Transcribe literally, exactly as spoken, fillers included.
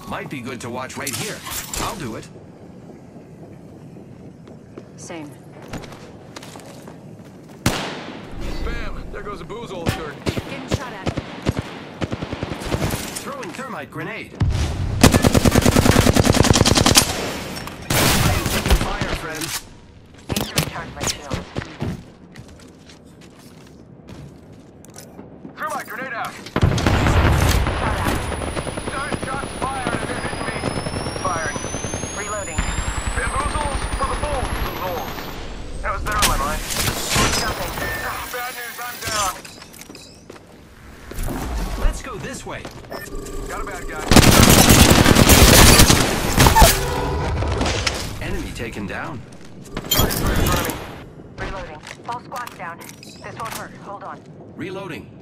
Might be good to watch right here. I'll do it. Same. Spam! There goes a booze holster. Getting shot at. Throwing thermite grenade. Fire, friends. Need to recharge my shield. Thermite grenade out! Shot at. Nine shots fired and they're hitting me. Firing. Reloading. Bamboozles for the bulls, bamboozles. That was better in my mind. Jumping. Ah, bad news, I'm down. Let's go this way. Got a bad guy. Enemy taken down. Target's right in front of me. Reloading. All squads down. This won't hurt. Hold on. Reloading.